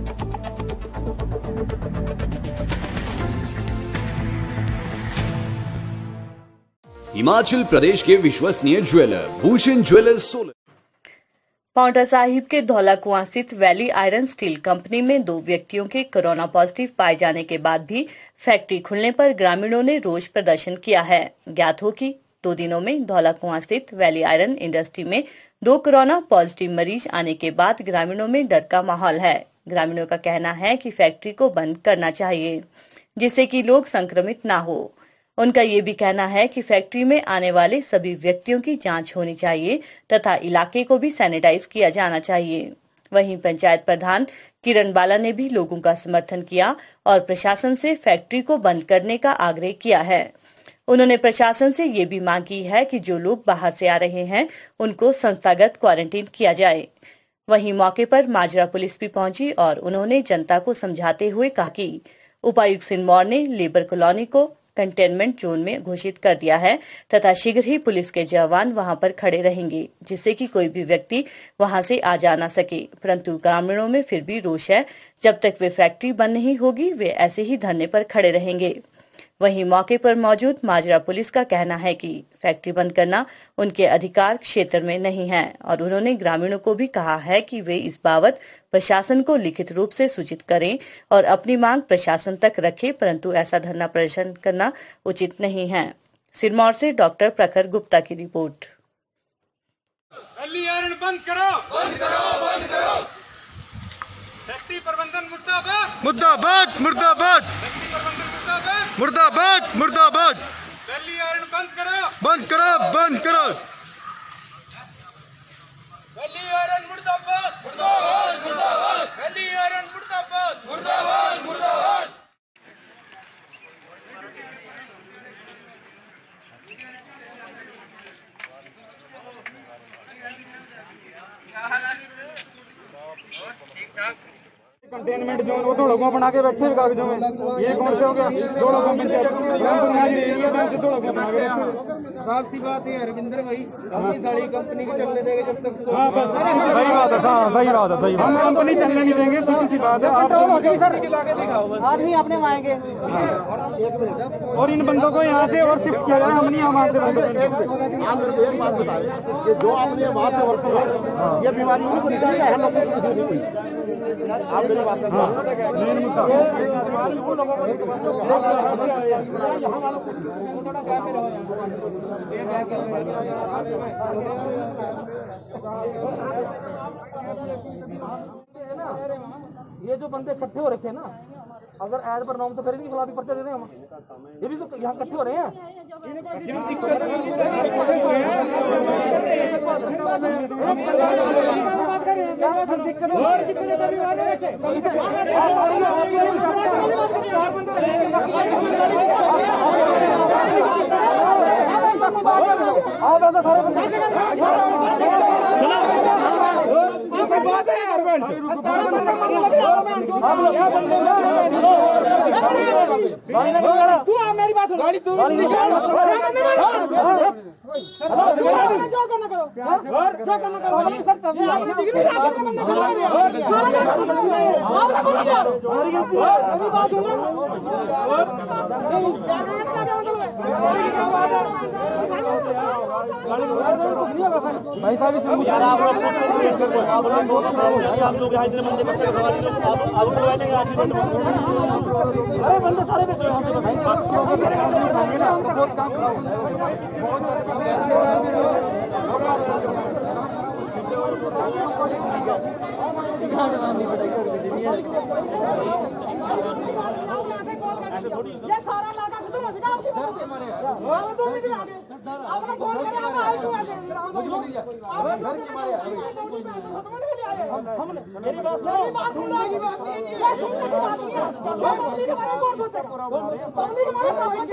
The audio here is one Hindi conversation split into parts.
हिमाचल प्रदेश के विश्वसनीय ज्वेलर भूषण ज्वेलर्स सोलन। पांवटा साहिब के धौला कुआं स्थित वैली आयरन स्टील कंपनी में 2 व्यक्तियों के कोरोना पॉजिटिव पाए जाने के बाद भी फैक्ट्री खुलने पर ग्रामीणों ने रोष प्रदर्शन किया है। ज्ञात हो कि 2 दिनों में धौला कुआं स्थित वैली आयरन इंडस्ट्री में 2 कोरोना पॉजिटिव मरीज आने के बाद ग्रामीणों में डर का माहौल है। ग्रामीणों का कहना है कि फैक्ट्री को बंद करना चाहिए जिससे कि लोग संक्रमित ना हो। उनका ये भी कहना है कि फैक्ट्री में आने वाले सभी व्यक्तियों की जांच होनी चाहिए तथा इलाके को भी सैनिटाइज किया जाना चाहिए। वहीं पंचायत प्रधान किरण बाला ने भी लोगों का समर्थन किया और प्रशासन से फैक्ट्री को बंद करने का आग्रह किया है। उन्होंने प्रशासन से ये भी मांग की है कि जो लोग बाहर से आ रहे हैं उनको संस्थागत क्वारंटीन किया जाए। वहीं मौके पर माजरा पुलिस भी पहुंची और उन्होंने जनता को समझाते हुए कहा कि उपायुक्त सिरमौर ने लेबर कॉलोनी को कंटेनमेंट जोन में घोषित कर दिया है तथा शीघ्र ही पुलिस के जवान वहां पर खड़े रहेंगे जिससे कि कोई भी व्यक्ति वहां से आ जा ना सके। परंतु ग्रामीणों में फिर भी रोष है। जब तक वे फैक्ट्री बंद नहीं होगी वे ऐसे ही धरने पर खड़े रहेंगे। वहीं मौके पर मौजूद माजरा पुलिस का कहना है कि फैक्ट्री बंद करना उनके अधिकार क्षेत्र में नहीं है और उन्होंने ग्रामीणों को भी कहा है कि वे इस बाबत प्रशासन को लिखित रूप से सूचित करें और अपनी मांग प्रशासन तक रखें, परंतु ऐसा धरना प्रदर्शन करना उचित नहीं है। सिरमौर से डॉक्टर प्रखर गुप्ता की रिपोर्ट। बंद करो, बंद करो, बंद करो। फैक्ट्री प्रबंधन मुर्दाबाद, मुर्दाबाद, मुर्दाबाद। फैक्ट्री प्रबंधन मुर्दाबाद, मुर्दाबाद, मुर्दाबाद। वैली आयरन बंद करो, बंद करो, बंद करो। वैली आयरन मुर्दाबाद, मुर्दाबाद, मुर्दाबाद। वैली आयरन मुर्दाबाद, मुर्दाबाद, मुर्दाबाद। कंटेनमेंट जोन वो 2 लोगों बना के बैठे हैं कागजों में। ये कौन से हो गया? 2 लोगों में खराब सी बात है हरविंदर भाई, अपनी सारी कंपनी की चलने देंगे जब तक। हाँ बस सही बात है, सही बात है, सही बात। हम कंपनी चलने नहीं देंगे, सीधी सी बात है। आदमी अपने आएंगे और इन बंदों को यहाँ से और शिफ्ट किया जाए। हम नहीं वहाँ से जो आपने वहाँ से वर्क किया ये बीमारी उनको निकली है, हम लोगों को किसी नहीं हुई। आप मेरी बात कर ये जो बंदे इकट्ठे हो रखे हैं ना, अगर एज पर नॉर्म तो फिर भी खिलाफी पर्चा दे दें हम। ये भी तो यहाँ इकट्ठे हो रहे हैं। तू मेरी बात सुन, गाड़ी तू जो करना करो, जो करना करो। मेरी बात सुनो, भाई साहब हम लोग यहाँ इतने बंदे करवा देंगे आज भी। अरे बंदे सारे बहुत काम ये सारा इलाका खत्म हो जाएगा आपकी वजह से। आप तो नहीं आगे, आपने फोन करे आप आए क्यों ऐसे? आप घर के मारे मेरी बात सुन लो, ये सुनने की बात नहीं है। ये पब्लिक के बारे में कौन सोचता है? पब्लिक के बारे में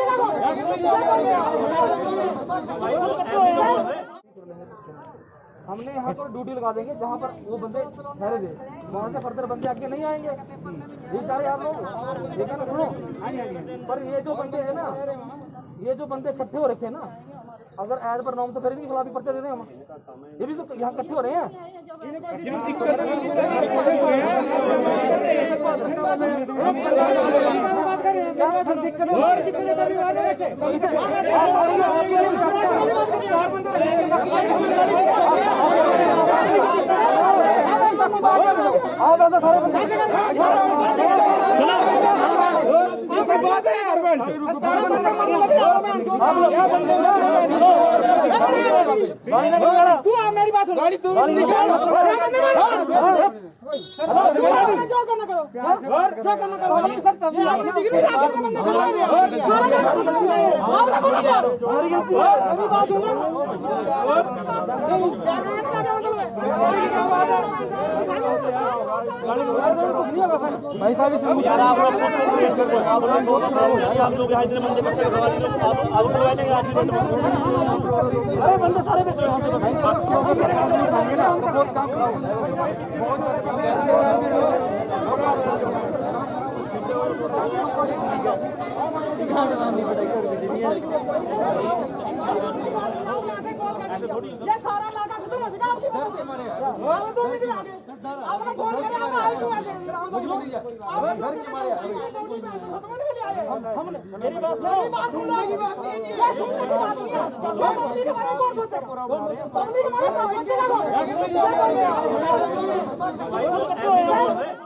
हमने यहाँ पर ड्यूटी लगा देंगे जहाँ पर वो बंदे ठहरे थे, वहाँ से फर्दर बंदे आगे नहीं आएंगे। ये सारे आप लोग ठीक है ना, सुनो। पर ये जो बंदे है ना, ये जो बंदे इकट्ठे हो रखे हैं ना, अगर एज पर नॉर्म तो फिर भी खिलाफी पर्चा दे दें हम। ये भी तो यहाँ इकट्ठे हो रहे हैं। तू आ मेरी बात सुन गाड़ी तू जो करना करो जो करना करो सर तब ये आपने डिग्री नहीं आगे करना करो सारा काम आपने बोला मेरी बात सुनो क्या कहने का मतलब है भाई साहब आप लोग यहाँ इतने बंदे बच्चे आप करवा देंगे आज की डेट में अरे बंदे सारे बैठे हैं बहुत काम कराओ ये सारा इलाका खत्म हो जाएगा आपकी वजह से हमारे 2 मिनट में आगे आपने फोन किया हम आए क्यों आए मेरी बात सुन लो ये सुनने की बात नहीं है पब्लिक हमारे कौन सोचता है पब्लिक हमारे सोचेगा कौन